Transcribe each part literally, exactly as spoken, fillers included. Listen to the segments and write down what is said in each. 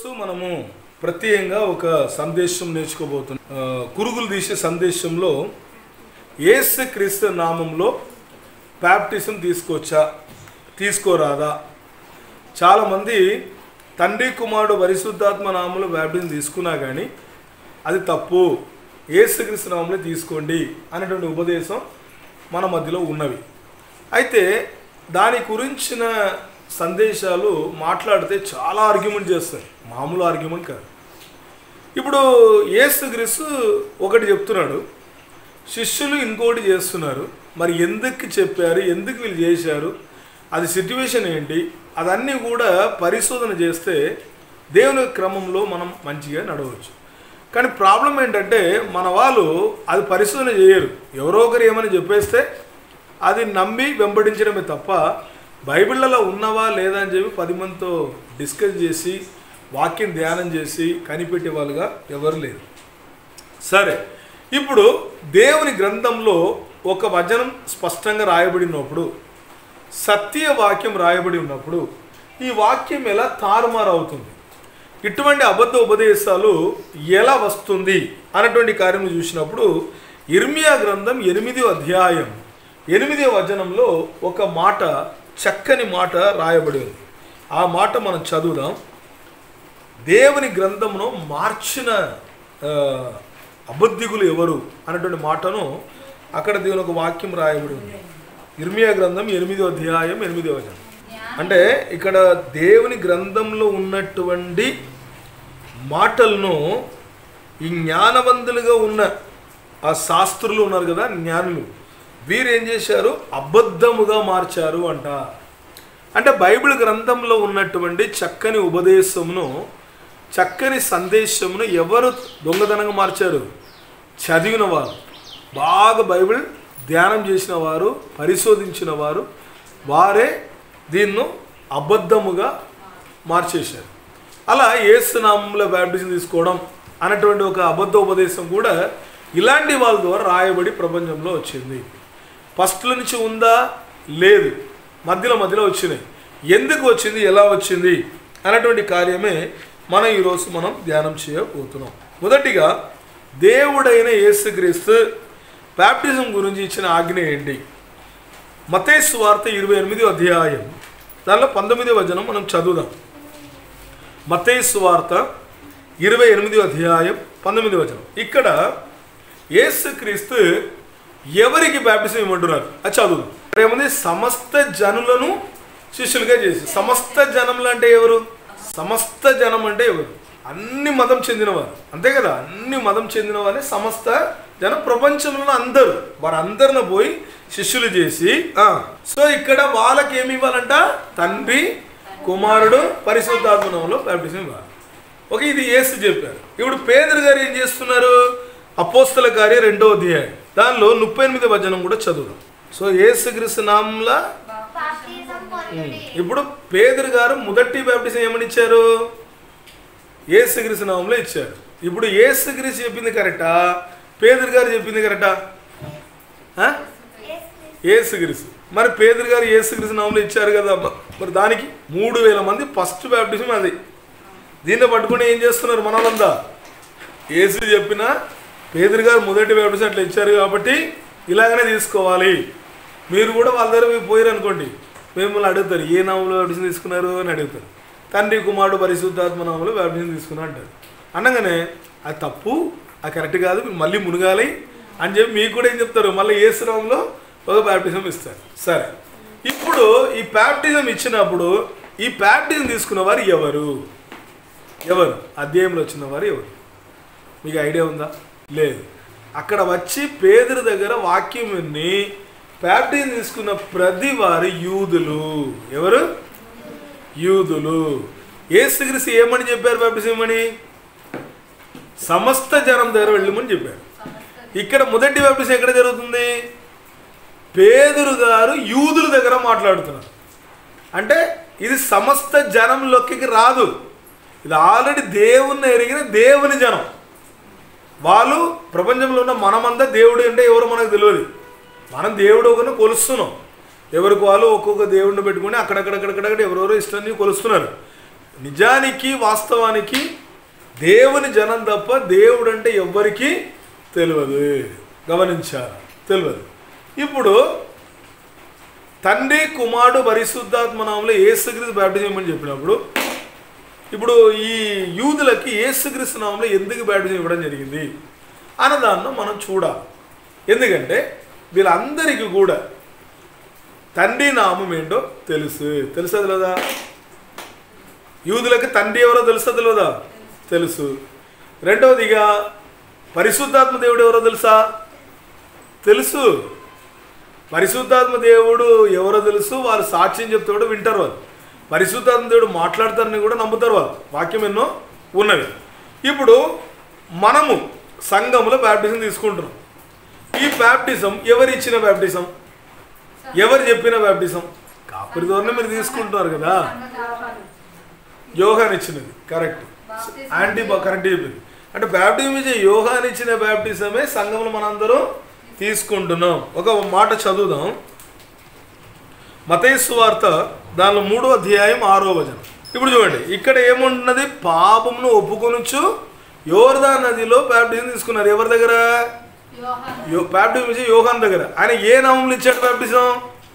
ఈరోజు మనము ప్రత్యేకంగా ఒక సందేశం నేర్చుకోబోతున్నాం. కురుగులు తీసే సందేశంలో యేసుక్రీస్తు నామంలో బాప్టిజం తీసుకోవచ్చా తీసుకోరాదా? చాలామంది తండ్రి కుమారుడు పరిశుద్ధాత్మ నామంలో బాప్టిజం తీసుకున్నా కానీ అది తప్పు, యేసుక్రీస్తు నామంలో తీసుకోండి అనేటువంటి ఉపదేశం మన మధ్యలో ఉన్నవి. అయితే దాని గురించిన సందేశాలు మాట్లాడితే చాలా ఆర్గ్యుమెంట్ చేస్తారు, మామూలు ఆర్గ్యుమెంట్ కాదు. ఇప్పుడు యేసుక్రీస్తు ఒకటి చెప్తున్నాడు, శిష్యులు ఇంకోటి చేస్తున్నారు. మరి ఎందుకు చెప్పారు, ఎందుకు వీళ్ళు చేశారు, అది సిట్యువేషన్ ఏంటి, అదన్నీ కూడా పరిశోధన చేస్తే దేవుని క్రమంలో మనం మంచిగా నడవచ్చు. కానీ ప్రాబ్లం ఏంటంటే మన వాళ్ళు అది పరిశోధన చేయరు. ఎవరో ఒకరు ఏమని చెప్పేస్తే అది నమ్మి వెంబడించడమే తప్ప బైబిళ్ళలో ఉన్నవా లేదా అని చెప్పి పది మందితో డిస్కస్ చేసి వాక్యం ధ్యానం చేసి కనిపెట్టే వాళ్ళుగా ఎవరు లేరు. సరే, ఇప్పుడు దేవుని గ్రంథంలో ఒక వచనం స్పష్టంగా రాయబడినప్పుడు, సత్య వాక్యం రాయబడి ఉన్నప్పుడు ఈ వాక్యం ఎలా తారుమారు అవుతుంది, ఇటువంటి అబద్ధ ఉపదేశాలు ఎలా వస్తుంది అన్నటువంటి కార్యం చూసినప్పుడు ఇర్మియా గ్రంథం ఎనిమిదో అధ్యాయం ఎనిమిదో వచనంలో ఒక మాట, చక్కని మాట రాయబడి ఉంది. ఆ మాట మనం చదువుదాం. దేవుని గ్రంథమును మార్చిన అబద్ధికులు ఎవరు అన్నటువంటి మాటను అక్కడ దేవుని ఒక వాక్యం రాయబడి ఉంది. ఇర్మియా గ్రంథం ఎనిమిదో అధ్యాయం ఎనిమిదో వచనం. అంటే ఇక్కడ దేవుని గ్రంథంలో ఉన్నటువంటి మాటలను ఈ జ్ఞానవంతులుగా ఉన్న ఆ శాస్త్రులు ఉన్నారు కదా, జ్ఞానులు, వీరు ఏం చేశారు, అబద్ధముగా మార్చారు అంట. అంటే బైబిల్ గ్రంథంలో ఉన్నటువంటి చక్కని ఉపదేశమును, చక్కని సందేశమును ఎవరు దొంగతనంగా మార్చారు? చదివిన వారు, బాగా బైబిల్ ధ్యానం చేసిన వారు, పరిశోధించిన వారు, వారే దీన్ని అబద్ధముగా మార్చేశారు. అలా యేసు నామములో బాప్టిజం తీసుకోవడం అనేటువంటి ఒక అబద్ధ ఉపదేశం కూడా ఇలాంటి వాళ్ళ ద్వారా రాయబడి ప్రపంచంలో వచ్చింది. ఫస్ట్ల నుంచి ఉందా? లేదు, మధ్యలో మధ్యలో వచ్చినాయి. ఎందుకు వచ్చింది, ఎలా వచ్చింది అనేటువంటి కార్యమే మనం ఈరోజు మనం ధ్యానం చేయబోతున్నాం. మొదటిగా దేవుడైన యేసుక్రీస్తు బాప్టిజం గురించి ఇచ్చిన ఆజ్ఞ ఏంటి? మత్తయి సువార్త ఇరవై ఎనిమిదో అధ్యాయం దానిలో పంతొమ్మిదో వచనం మనం చదువుదాం. మత్తయి సువార్త ఇరవై ఎనిమిదో అధ్యాయం పంతొమ్మిదో వచనం. ఇక్కడ యేసుక్రీస్తు ఎవరికి బాప్టిజం ఇవ్వమంటున్నారు అది చదువుదాం. ఇక్కడ ఏముంది? సమస్త జనులను శిష్యులుగా చేసి. సమస్త జనములు అంటే ఎవరు? సమస్త జనం అంటే ఎవరు? అన్ని మతం చెందినవారు, అంతే కదా. అన్ని మతం చెందిన వారే సమస్త జనం, ప్రపంచంలో అందరూ, వారందరిని పోయి శిష్యులు చేసి, సో ఇక్కడ వాళ్ళకి ఏమి ఇవ్వాలంట? తండ్రి కుమారుడు పరిశుద్ధాత్మ నామములో బాప్టిజం ఇవ్వాలి. ఓకే, ఇది యేసు చెప్పారు. ఇప్పుడు పేదరు గారు ఏం చేస్తున్నారు? అపోస్తల కార్యం రెండో అధ్యాయం దానిలో ముప్పై ఎనిమిది వచనం కూడా చదువుదాం. సో యేసుక్రీస్తు నామంలో ఇప్పుడు పేదరు గారు మొదటి బాప్టిజం ఏమని ఇచ్చారు? యేసుక్రీస్తు నామంలో ఇచ్చారు. ఇప్పుడు యేసుక్రీస్తు చెప్పింది కరెక్టా, పేదరు గారు చెప్పింది కరెక్టా? యేసుక్రీస్తు. మరి పేదరు గారు యేసుక్రీస్తు నామంలో ఇచ్చారు కదా, మరి దానికి మూడు వేల మంది ఫస్ట్ బాప్టిజం అది. దీన్ని పట్టుకుని ఏం చేస్తున్నారు మన వాళ్ళంతా? యేసు చెప్పిన పేదరు గారు మొదటి బాప్టిజం అట్లా ఇచ్చారు కాబట్టి ఇలాగనే తీసుకోవాలి. మీరు కూడా వాళ్ళ దగ్గర మీరు పోయారు అనుకోండి, మిమ్మల్ని అడుగుతారు ఏ నామంలో బాప్టిజం తీసుకున్నారు అని అడుగుతారు. తండ్రి కుమారుడు పరిశుద్ధాత్మ నామంలో బాప్టిజం తీసుకున్నా అంటారు. అనగానే అది తప్పు, అది కరెక్ట్ కాదు, మీరు మళ్ళీ మునగాలి అని చెప్పి మీకు కూడా ఏం చెప్తారు, మళ్ళీ యేసు నామంలో ఒక బాప్టిజం ఇస్తారు. సరే, ఇప్పుడు ఈ బాప్టిజం ఇచ్చినప్పుడు ఈ బాప్టిజం తీసుకున్న వారు ఎవరు? ఎవరు అధ్యాయంలో వచ్చిన వారు ఎవరు? మీకు ఐడియా ఉందా? లేదు. అక్కడ వచ్చి పేదరి దగ్గర వాక్యం విని బాప్టిజం తీసుకున్న ప్రతి వారు యూదులు. ఎవరు? యూదులు. యేసుక్రీస్తు ఏమని చెప్పారు? బాప్టిజం ఇవ్వమని సమస్త జనం దగ్గర వెళ్ళమని చెప్పారు. ఇక్కడ మొదటి బాప్టిజం ఎక్కడ జరుగుతుంది? పేదరు గారు యూదుల దగ్గర మాట్లాడుతున్నారు. అంటే ఇది సమస్త జనంలోకి రాదు, ఇది ఆల్రెడీ దేవుణ్ణి ఎరిగిన దేవుని జనం. వాళ్ళు ప్రపంచంలో ఉన్న మనమంతా దేవుడు అంటే ఎవరు మనకు తెలియదు. మనం దేవుడు ఒకరిని కొలుస్తున్నాం, ఎవరికి వాళ్ళు ఒక్కొక్క దేవుడిని పెట్టుకుని అక్కడక్కడక్కడక్కడ ఎవరెవరో ఇష్టాన్ని కొలుస్తున్నారు. నిజానికి వాస్తవానికి దేవుని జనం తప్ప దేవుడు అంటే ఎవ్వరికీ తెలియదు. గమనించారు, తెలియదు. ఇప్పుడు తండ్రి కుమారుడు పరిశుద్ధాత్మ నామములో యేసుక్రీస్తు బాప్టిజం అని చెప్పినప్పుడు ఇప్పుడు ఈ యూదులకి యేసుక్రీస్తు నామములో ఎందుకు బాప్టిజం ఇవ్వడం జరిగింది అన్నదాన్ని మనం చూడాలి. ఎందుకంటే వీళ్ళందరికీ కూడా తండ్రి నామం ఏంటో తెలుసు. తెలుసా తెలియదా? యూదులకి తండ్రి ఎవరో తెలుసా తెలియదా? తెలుసు. రెండవదిగా పరిశుద్ధాత్మ దేవుడు ఎవరో తెలుసా? తెలుసు. పరిశుద్ధాత్మ దేవుడు ఎవరో తెలుసు. వాళ్ళు సాక్ష్యం చెప్తే కూడా వింటారు. వాళ్ళు పరిశుద్ధాత్మ దేవుడు మాట్లాడతారని కూడా నమ్ముతారు. వాళ్ళు వాక్యం ఎన్నో ఉన్నవి. ఇప్పుడు మనము సంఘంలో బ్యాప్టిజం తీసుకుంటున్నాం. ఈ బ్యాప్టిజం ఎవరు ఇచ్చిన బ్యాప్టిజం? ఎవరు చెప్పిన బ్యాప్టిజం? కాపురి ద్వారా మీరు తీసుకుంటున్నారు కదా. యోహాన్ ఇచ్చినది కరెక్ట్. యాంటీ కరెక్ట్ చెప్పింది. అంటే బ్యాప్టిజం ఇచ్చే యోహాన్ ఇచ్చిన బ్యాప్టిజమే సంఘంలో మనందరం తీసుకుంటున్నాం. ఒక మాట చదువుదాం. మత్తయి సువార్త దానిలో మూడో అధ్యాయం ఆరో వచనం. ఇప్పుడు చూడండి, ఇక్కడ ఏముంటున్నది? పాపమును ఒప్పుకొనుచు యోర్దాను నదిలో బ్యాప్టిజం తీసుకున్నారు. ఎవరి దగ్గర? బ్యాప్టిజం ఇచ్చే యోహాన్ దగ్గర. ఆయన ఏ నామంలో ఇచ్చాడు బ్యాప్టిజం?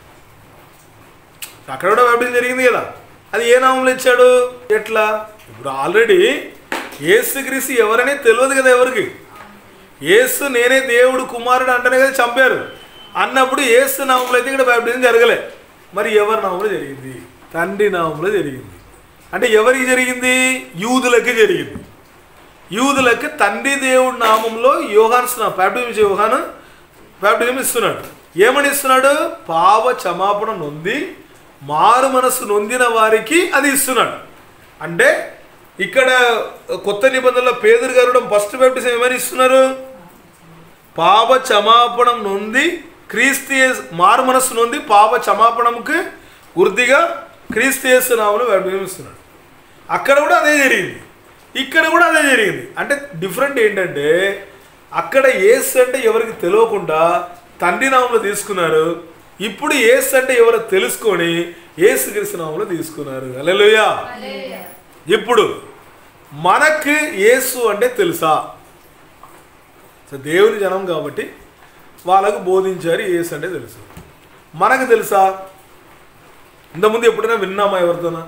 అక్కడ కూడా బ్యాప్టిజం జరిగింది కదా. అది ఏ నామంలో ఇచ్చాడు? ఎట్లా? ఇప్పుడు ఆల్రెడీ యేసుక్రీస్తు ఎవరనే తెలియదు కదా ఎవరికి. యేసు నేనే దేవుడు కుమారుడు అంటేనే కదా చంపారు. అన్నప్పుడు యేసు నామంలో అయితే ఇక్కడ బ్యాప్టిజం జరగలే. మరి ఎవరి నామంలో జరిగింది? తండ్రి నామంలో జరిగింది. అంటే ఎవరికి జరిగింది? యూదులకి జరిగింది. యూదులకి తండ్రి దేవుడి నామంలో యోహాన్ బ్యాప్టిజం ఇచ్చే యోహాను బ్యాప్టిజం ఇస్తున్నాడు. ఏమని ఇస్తున్నాడు? పాప క్షమాపణ నొంది మారు మనస్సు నొందిన వారికి అది ఇస్తున్నాడు. అంటే ఇక్కడ కొత్త నిబంధనలో పేదరు గారు ఫస్ట్ బ్యాప్టిజం ఏమని ఇస్తున్నారు? పాప క్షమాపణం నొంది క్రీస్తు మారు మనస్సు నొంది పాప క్షమాపణంకి గుర్తిగా క్రీస్తు యేసు నామములో బ్యాప్టిజం ఇస్తున్నాడు. అక్కడ కూడా అదే జరిగింది, ఇక్కడ కూడా అదే జరిగింది. అంటే డిఫరెంట్ ఏంటంటే అక్కడ యేసు అంటే ఎవరికి తెలియకుండా తండ్రి నామంలో తీసుకున్నారు. ఇప్పుడు యేసు అంటే ఎవరో తెలుసుకొని యేసుక్రీస్తు నామంలో తీసుకున్నారు. హల్లెలూయా. ఇప్పుడు మనకు యేసు అంటే తెలుసా? దేవుని జనం కాబట్టి వాళ్ళకు బోధించారు యేసు అంటే తెలుసు. మనకు తెలుసా? ఇంతకుముందు ఎప్పుడైనా విన్నామా ఎవరితోనా?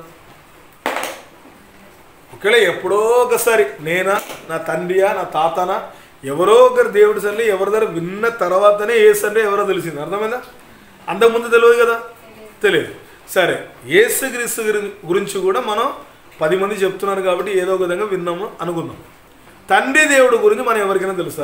ఒకవేళ ఎప్పుడో ఒకసారి నేనా, నా తండ్రియా, నా తాతనా, ఎవరో ఒకరు దేవుడి సల్లి ఎవరి దగ్గర విన్న తర్వాతనే యేసు అంటే ఎవరో తెలిసింది. అర్థమైందా? అంతకుముందు తెలియదు కదా, తెలియదు. సరే, యేసుక్రీస్తు గురించి కూడా మనం పది మంది చెప్తున్నారు కాబట్టి ఏదో ఒక విధంగా విన్నాము అనుకుందాం. తండ్రి దేవుడు గురించి మనం ఎవరికైనా తెలుసా?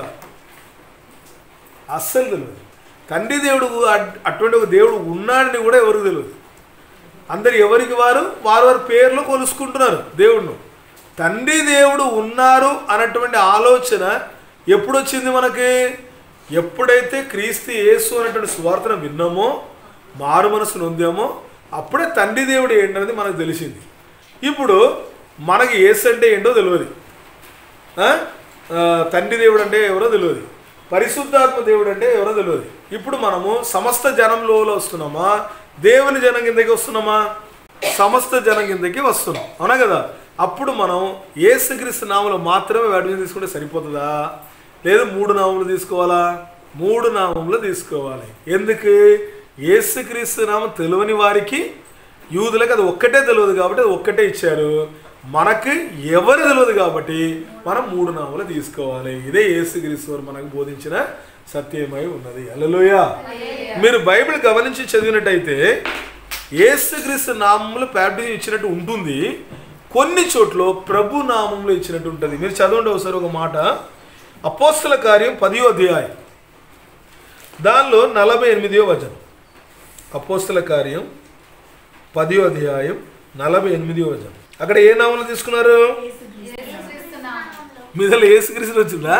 అస్సలు తెలియదు. తండ్రి దేవుడు అటువంటి ఒక దేవుడు ఉన్నాడని కూడా ఎవరికి తెలియదు. అందరు ఎవరికి వారు వారు వారి పేర్లు కొలుసుకుంటున్నారు దేవుడును. తండ్రి దేవుడు ఉన్నారు అన్నటువంటి ఆలోచన ఎప్పుడు వచ్చింది మనకి? ఎప్పుడైతే క్రీస్తు యేసు అనేటువంటి సువార్తను విన్నామో, మారు మనసు నొందామో, అప్పుడే తండ్రి దేవుడు ఏంటనేది మనకు తెలిసింది. ఇప్పుడు మనకి యేసు అంటే ఏంటో తెలియదు, తండ్రి దేవుడు అంటే ఎవరో తెలియదు, పరిశుద్ధాత్మ దేవుడు అంటే ఎవరో తెలియదు. ఇప్పుడు మనము సమస్త జనంలో వస్తున్నామా, దేవుని జనం కిందకి వస్తున్నామా? సమస్త జనం కిందకి వస్తున్నాం, అవునా కదా? అప్పుడు మనం యేసుక్రీస్తు నామములో మాత్రమే బ్యాప్టిజం తీసుకుంటే సరిపోతుందా? లేదు మూడు నామములు తీసుకోవాలా? మూడు నామములు తీసుకోవాలి. ఎందుకు? యేసుక్రీస్తు నామం తెలియని వారికి, యూదులకు అది ఒక్కటే తెలియదు కాబట్టి అది ఒక్కటే ఇచ్చారు. మనకు ఎవరు తెలియదు కాబట్టి మనం మూడు నామములు తీసుకోవాలి. ఇదే యేసుక్రీస్తు వారు మనకు బోధించిన సత్యమై ఉన్నది. హల్లెలూయా. మీరు బైబిల్ గమనించి చదివినట్టయితే యేసుక్రీస్తు నామములో బ్యాప్టిజం ఇచ్చినట్టు ఉంటుంది, కొన్ని చోట్ల ప్రభు నామంలో ఇచ్చినట్టు ఉంటుంది. మీరు చదవండి ఒకసారి ఒక మాట. అపోస్తల కార్యం పదియో అధ్యాయం దానిలో నలభై ఎనిమిదియో వచనం. అపోస్తల కార్యం పదియో అధ్యాయం నలభై ఎనిమిదియో వచనం. అక్కడ ఏ నామంలో తీసుకున్నారు? మీద యేసుక్రీస్తు వచ్చిందా?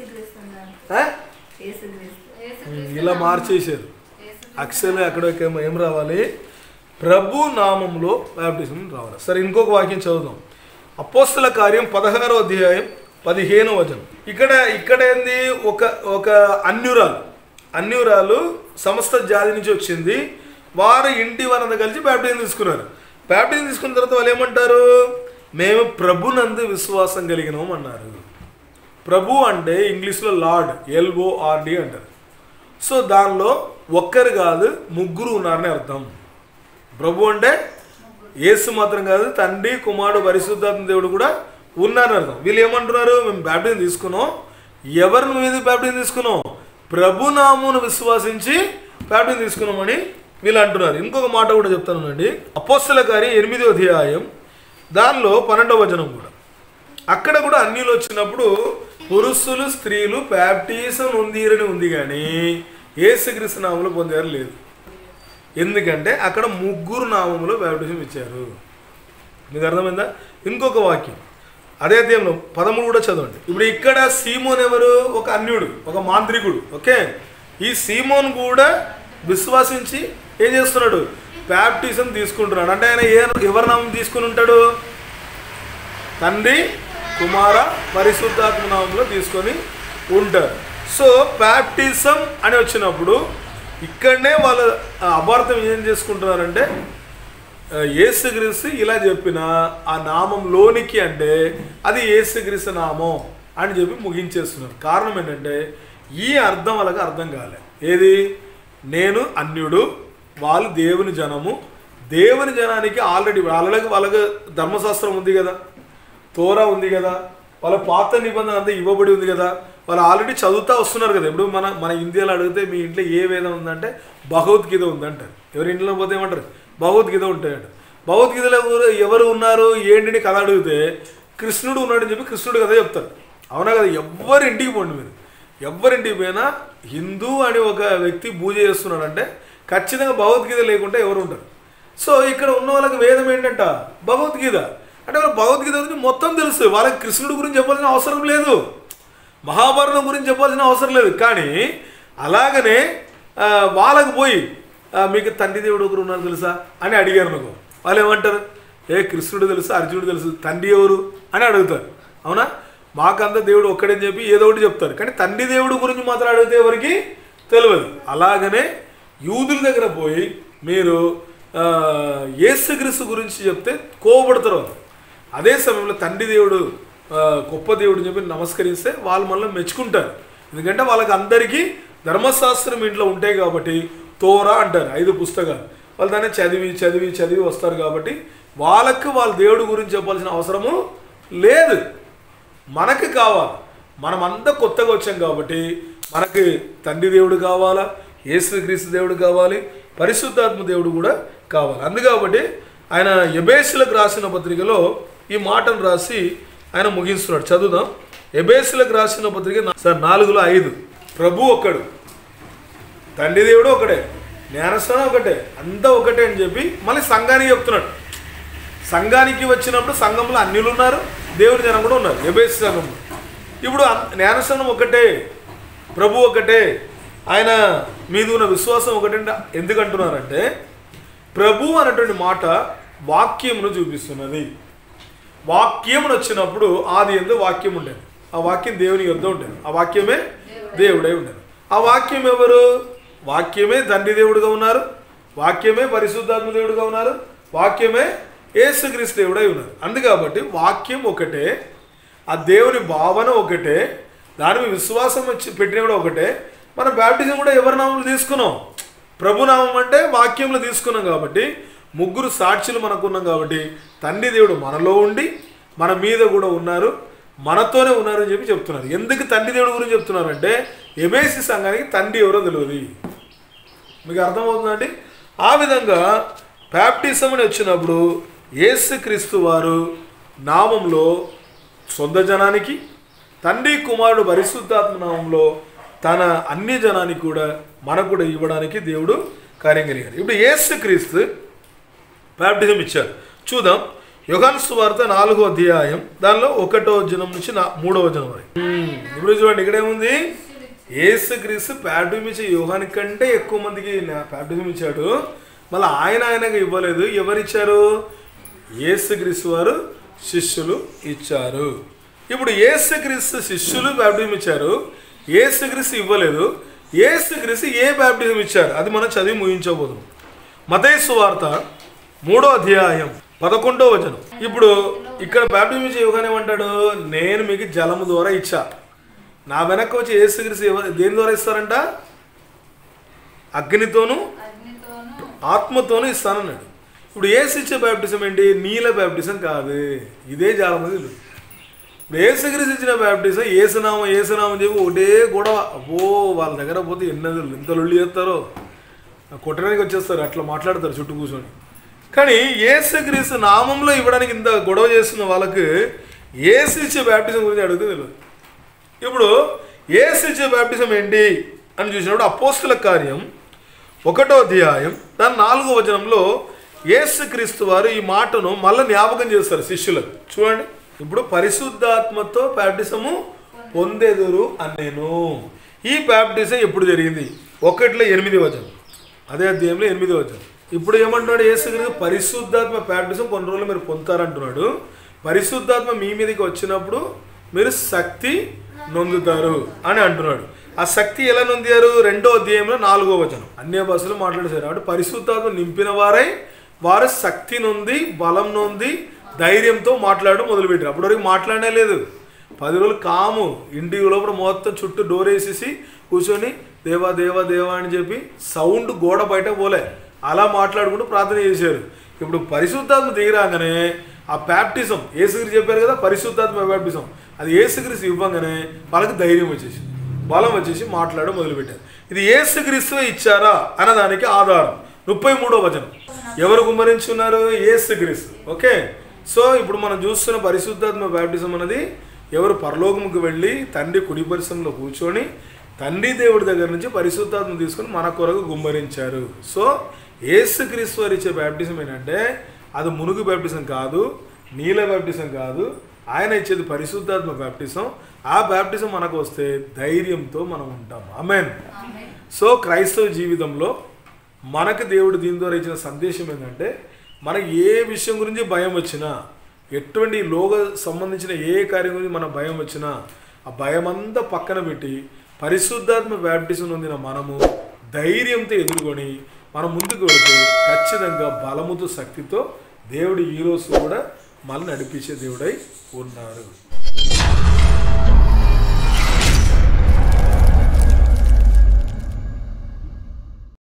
ఇలా మార్చేశారు. అక్షరాలు అక్కడ ఏం రావాలి? ప్రభు నామంలో బ్యాప్టిజం రావాలి. సరే, ఇంకొక వాక్యం చదువుదాం. అపోస్తల కార్యం పదహారో అధ్యాయం పదిహేను వచనం. ఇక్కడ ఇక్కడ ఏంది? ఒక ఒక అన్యురాలు అన్యురాలు సమస్త జాతి నుంచి వచ్చింది. వారు ఇంటి వారంతా కలిసి బ్యాప్టిజం తీసుకున్నారు. బ్యాప్టిజం తీసుకున్న తర్వాత వాళ్ళు ఏమంటారు? మేము ప్రభునందు విశ్వాసం కలిగినాం అన్నారు. ప్రభు అంటే ఇంగ్లీష్లో లార్డ్, ఎల్ఓఆర్డి అంటారు. సో దానిలో ఒక్కరు కాదు ముగ్గురు ఉన్నారని అర్థం. ప్రభు అంటే యేసు మాత్రం కాదు, తండ్రి, కుమారుడు, పరిశుద్ధాత్మ దేవుడు కూడా ఉన్నారని అర్థం. వీళ్ళు ఏమంటున్నారు? మేము బ్యాప్టిజం తీసుకున్నాం. ఎవరిని మీద బ్యాప్టిజం తీసుకున్నాం? ప్రభునామమును విశ్వాసించి బ్యాప్టిజం తీసుకున్నామని వీళ్ళు అంటున్నారు. ఇంకొక మాట కూడా చెప్తానండి. అపోస్తల కార్యం ఎనిమిదో అధ్యాయం దానిలో పన్నెండవ వచనం కూడా, అక్కడ కూడా అన్యులు వచ్చినప్పుడు పురుషులు స్త్రీలు బ్యాప్టిజం పొందిరని ఉంది, కానీ యేసుక్రీస్తు నామములో పొందారు లేదు. ఎందుకంటే అక్కడ ముగ్గురు నామములో బ్యాప్టిజం ఇచ్చారు. మీకు అర్థమైందా? ఇంకొక వాక్యం అదే అధ్యాయంలో పదమూడు కూడా చదవండి. ఇప్పుడు ఇక్కడ సీమోన్ ఎవరు? ఒక అన్యుడు, ఒక మాంత్రికుడు. ఓకే, ఈ సీమోన్ కూడా విశ్వాసించి ఏం చేస్తున్నాడు? బ్యాప్టిజం తీసుకుంటున్నాడు. అంటే ఆయన ఏ ఎవరి నామం తీసుకుని ఉంటాడు? తండ్రి, కుమార, పరిశుద్ధాత్మ నామంలో తీసుకొని ఉంటారు. సో బ్యాప్టిజం అని వచ్చినప్పుడు ఇక్కడనే వాళ్ళ అపార్థం ఏం చేసుకుంటున్నారంటే, యేసుక్రీస్తు ఇలా చెప్పిన ఆ నామంలోనికి అంటే అది యేసుక్రీస్తు నామం అని చెప్పి ముగించేస్తున్నారు. కారణం ఏంటంటే ఈ అర్థం వాళ్ళకి అర్థం కాలే. ఏది? నేను అన్యుడు, వాళ్ళు దేవుని జనము. దేవుని జనానికి ఆల్రెడీ వాళ్ళకి వాళ్ళకి ధర్మశాస్త్రం ఉంది కదా, తోరా ఉంది కదా, వాళ్ళ పాత నిబంధన అంతా ఇవ్వబడి ఉంది కదా, వాళ్ళు ఆల్రెడీ చదువుతూ వస్తున్నారు కదా. ఇప్పుడు మన మన ఇండియాలో అడిగితే మీ ఇంట్లో ఏ వేదం ఉందంటే భగవద్గీత ఉందంటారు. ఎవరి ఇంట్లో పోతే ఏమంటారు? భగవద్గీత ఉంటాయంట. భగవద్గీతలో ఎవరు ఉన్నారు ఏంటిని కథ అడిగితే కృష్ణుడు ఉన్నాడని చెప్పి కృష్ణుడు కథ చెప్తారు. అవునా కదా? ఎవరి ఇంటికి పోండి మీరు, ఎవరింటికి పోయినా హిందూ అని ఒక వ్యక్తి పూజ చేస్తున్నాడంటే ఖచ్చితంగా భగవద్గీత లేకుండా ఎవరు ఉంటారు? సో ఇక్కడ ఉన్న వాళ్ళకి వేదం ఏంటంట? భగవద్గీత. అంటే వాళ్ళకి భగవద్గీత గురించి మొత్తం తెలుసు. వాళ్ళకి కృష్ణుడి గురించి చెప్పాల్సిన అవసరం లేదు, మహాభారతం గురించి చెప్పాల్సిన అవసరం లేదు. కానీ అలాగనే వాళ్ళకు పోయి మీకు తండ్రి దేవుడు ఒకరు ఉన్నారు తెలుసా అని అడిగారు నాకు. వాళ్ళు ఏమంటారు? ఏ కృష్ణుడు తెలుసు, అర్జునుడు తెలుసు, తండ్రి ఎవరు అని అడుగుతారు. అవునా? మాకంతా దేవుడు ఒక్కడని చెప్పి ఏదో ఒకటి చెప్తారు. కానీ తండ్రి దేవుడు గురించి మాత్రం అడిగితే ఎవరికి తెలియదు. అలాగనే యూదుల దగ్గర పోయి మీరు యేసుక్రీస్తు గురించి చెప్తే కోపడతారు. అదే సమయంలో తండ్రి దేవుడు గొప్ప దేవుడు చెప్పి నమస్కరిస్తే వాళ్ళు మళ్ళీ మెచ్చుకుంటారు. ఎందుకంటే వాళ్ళకి అందరికీ ధర్మశాస్త్రం ఇంట్లో ఉంటాయి కాబట్టి తోరా అంటారు, ఐదు పుస్తకాలు. వాళ్ళు దాన్ని చదివి చదివి చదివి వస్తారు కాబట్టి వాళ్ళకు వాళ్ళ దేవుడు గురించి చెప్పాల్సిన అవసరము లేదు. మనకు కావాలి, మనమంతా కొత్తగా వచ్చాం కాబట్టి మనకి తండ్రి దేవుడు కావాలా, యేసుక్రీస్తు దేవుడు కావాలి, పరిశుద్ధాత్మ దేవుడు కూడా కావాలి. అందుకాబట్టి ఆయన ఎబేసులకు రాసిన పత్రికలో ఈ మాటను రాసి ఆయన ముగిస్తున్నాడు. చదువుదాం. ఎబేసులకు రాసిన పత్రిక సార్ నాలుగులో ఐదు. ప్రభు ఒక్కడు, తండ్రి దేవుడు ఒకటే, జ్ఞానస్నానం ఒకటే, అంతా ఒకటే అని చెప్పి మళ్ళీ సంఘానికి చెప్తున్నాడు. సంఘానికి వచ్చినప్పుడు సంఘంలో అన్యులు ఉన్నారు, దేవుని జనం కూడా ఉన్నారు ఎబేసు సంఘంలో. ఇప్పుడు జ్ఞానస్నానం ఒకటే, ప్రభు ఒకటే, ఆయన మీద ఉన్న విశ్వాసం ఒకటే. ఎందుకంటున్నారంటే ప్రభు అనేటువంటి మాట వాక్యమును చూపిస్తున్నది. వాక్యమును వచ్చినప్పుడు ఆది యందు వాక్యం ఉండేది, ఆ వాక్యం దేవుని యొద్ద ఉండేది, ఆ వాక్యమే దేవుడై ఉండేది. ఆ వాక్యం ఎవరు? వాక్యమే తండ్రి దేవుడుగా ఉన్నారు, వాక్యమే పరిశుద్ధాత్మ దేవుడుగా ఉన్నారు, వాక్యమే యేసుక్రీస్తు దేవుడై ఉన్నారు. అందుకాబట్టి వాక్యం ఒకటే, ఆ దేవుని భావన ఒకటే, దాని మీద విశ్వాసం వచ్చి పెట్టిన కూడా ఒకటే. మన బ్యాప్టిజం కూడా ఎవరి నామంలో తీసుకున్నాం? ప్రభునామం అంటే వాక్యంలో తీసుకున్నాం. కాబట్టి ముగ్గురు సాక్షులు మనకున్నాం. కాబట్టి తండ్రి దేవుడు మనలో ఉండి మన మీద కూడా ఉన్నారు, మనతోనే ఉన్నారని చెప్పి చెప్తున్నారు. ఎందుకు తండ్రి దేవుడు గురించి చెప్తున్నారంటే ఎబేసి సంఘానికి తండ్రి ఎవరో తెలియదు. మీకు అర్థమవుతుందండి? ఆ విధంగా బ్యాప్టిజం అని వచ్చినప్పుడు యేసుక్రీస్తు వారు నామంలో సొంత జనానికి, తండ్రి కుమారుడు పరిశుద్ధాత్మ నామంలో తన అన్ని జనానికి కూడా మనకు కూడా ఇవ్వడానికి దేవుడు కార్యం కలిగారు. ఇప్పుడు యేసుక్రీస్తు బ్యాప్టిజం ఇచ్చారు. చూద్దాం. యోహాను సువార్త నాలుగో అధ్యాయం దానిలో ఒకటో వచనం నుంచి నా మూడో వచనం వరకు. ఇప్పుడు చూడండి, ఇక్కడేముంది? యేసుక్రీస్తు బ్యాప్టిజం ఇచ్చే యోహాను కంటే ఎక్కువ మందికి బ్యాప్టిజం ఇచ్చాడు. మళ్ళీ ఆయన ఆయనగా ఇవ్వలేదు. ఎవరిచ్చారు? యేసుక్రీస్తు వారు శిష్యులు ఇచ్చారు. ఇప్పుడు యేసుక్రీస్తు శిష్యులు బ్యాప్టిజం ఇచ్చారు, యేసుక్రీస్తు ఇవ్వలేదు. యేసుక్రీస్తు ఏ బ్యాప్టిజం ఇచ్చారు అది మనం చదివి ముగించబోతున్నాం. మత్తయి సువార్త మూడో అధ్యాయం పదకొండో వచనం. ఇప్పుడు ఇక్కడ బాప్టిజం ఇచ్చే యోహాను ఏమంటాడు, నేను మీకు జలము ద్వారా ఇచ్చా, నా వెనక వచ్చి యేసుక్రీస్తు దేని ద్వారా ఇస్తారంట, అగ్నితోను ఆత్మతోనూ ఇస్తానన్నాడు. ఇప్పుడు యేసు ఇచ్చే బాప్టిజం ఏంటి, నీళ్ళ బాప్టిజం కాదు, ఇదే చాలా మంది. ఇప్పుడు యేసుక్రీస్తు ఇచ్చిన బాప్టిజం ఏసునామం ఏసునామం చెప్పి ఒకటే గొడవ. అబ్బో వాళ్ళ దగ్గర పోతే ఎన్నది ఎంత లొల్లి చేస్తారో, కొట్టడానికి వచ్చేస్తారు, అట్లా మాట్లాడతారు చుట్టూ కూర్చొని. కానీ యేసుక్రీస్తు నామంలో ఇవ్వడానికి ఇంత గొడవ చేస్తున్న వాళ్ళకి యేసు ఇచ్చే బాప్టిజం గురించి అడిగితే తెలియదు. ఇప్పుడు యేసు ఇచ్చే బాప్టిజం ఏంటి అని చూసినప్పుడు అపోస్తల కార్యం ఒకటో అధ్యాయం దాని నాలుగో వచనంలో యేసుక్రీస్తు వారు ఈ మాటను మళ్ళీ జ్ఞాపకం చేస్తారు శిష్యులకు. చూడండి, ఇప్పుడు పరిశుద్ధాత్మతో బాప్టిజము పొందెదరు అనేను. ఈ బాప్టిజం ఎప్పుడు జరిగింది, ఒకటిలో ఎనిమిది వచనం, అదే అధ్యాయంలో ఎనిమిది వచనం. ఇప్పుడు ఏమంటున్నాడు యేసుక్రీస్తు, పరిశుద్ధాత్మ బాప్టిజం కొన్ని రోజులు మీరు పొందుతారంటున్నాడు. పరిశుద్ధాత్మ మీ మీదకి వచ్చినప్పుడు మీరు శక్తి నొందుతారు అని అంటున్నాడు. ఆ శక్తి ఎలా నొందారు, రెండో అధ్యాయంలో నాలుగో వచనం. అన్య భాషలు మాట్లాడేశారు కాబట్టి పరిశుద్ధాత్మ నింపిన వారై వారు శక్తి నొంది బలం నొంది ధైర్యంతో మాట్లాడడం మొదలుపెట్టారు. అప్పటివరకు మాట్లాడనే లేదు, పది రోజులు కాము, ఇంటి లోపల మొత్తం చుట్టూ డోర్ వేసేసి కూర్చొని దేవా దేవా దేవా అని చెప్పి సౌండ్ గోడ బయట పోలే, అలా మాట్లాడుకుంటూ ప్రార్థన చేశారు. ఇప్పుడు పరిశుద్ధాత్మ దిగిరాగానే ఆ బ్యాప్టిజం యేసుక్రీస్తు చెప్పారు కదా, పరిశుద్ధాత్మ బ్యాప్టిజం, అది యేసుక్రీస్తు ఇవ్వగానే వాళ్ళకి ధైర్యం వచ్చేసి బలం వచ్చేసి మాట్లాడడం మొదలుపెట్టారు. ఇది యేసుక్రీస్తు ఇచ్చారా అన్నదానికి ఆధారం ముప్పై మూడో వచనం. ఎవరు గుమ్మరించున్నారు, యేసుక్రీస్తు. ఓకే, సో ఇప్పుడు మనం చూస్తున్న పరిశుద్ధాత్మ బ్యాప్టిజం అన్నది ఎవరు పరలోకముకు వెళ్ళి తండ్రి కుడి పరిశ్రమలో కూర్చొని తండ్రి దేవుడి దగ్గర నుంచి పరిశుద్ధాత్మ తీసుకొని మన కొరకు గుమ్మరించారు. సో యేసుక్రీస్తు వారు ఇచ్చే బ్యాప్టిజం ఏంటంటే అది మునుగు బ్యాప్టిజం కాదు, నీళ్ళ బ్యాప్టిజం కాదు, ఆయన ఇచ్చేది పరిశుద్ధాత్మ బ్యాప్టిజం. ఆ బ్యాప్టిజం మనకు వస్తే ధైర్యంతో మనం ఉంటాం. ఆమేన్. సో క్రైస్తవ జీవితంలో మనకు దేవుడు దీని ద్వారా ఇచ్చిన సందేశం ఏంటంటే, మనకి ఏ విషయం గురించి భయం వచ్చినా, ఎటువంటి లోక సంబంధించిన ఏ కార్యం గురించి మన భయం వచ్చినా ఆ భయం అంతా పక్కన పెట్టి పరిశుద్ధాత్మ బ్యాప్టిజం పొందిన మనము ధైర్యంతో ఎదుర్కొని మనం ముందుకు వెళితే ఖచ్చితంగా బలముతో శక్తితో దేవుడు ఈరోజు కూడా మనల్ని నడిపించే దేవుడై ఉన్నారు.